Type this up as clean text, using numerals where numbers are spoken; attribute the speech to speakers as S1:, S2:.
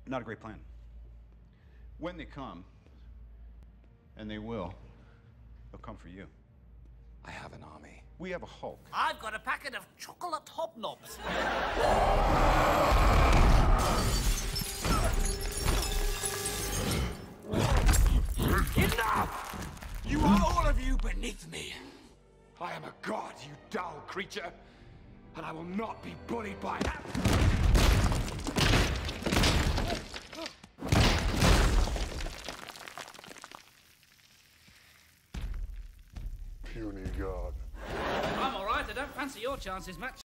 S1: Not a great plan. When they come, and they will, they'll come for you.
S2: I have an army.
S1: We have a Hulk.
S3: I've got a packet of chocolate hobnobs.
S2: Enough! You are all of you beneath me. I am a god, you dull creature, and I will not be bullied by that.
S4: Puny god.
S3: I'm all right. I don't fancy your chances much.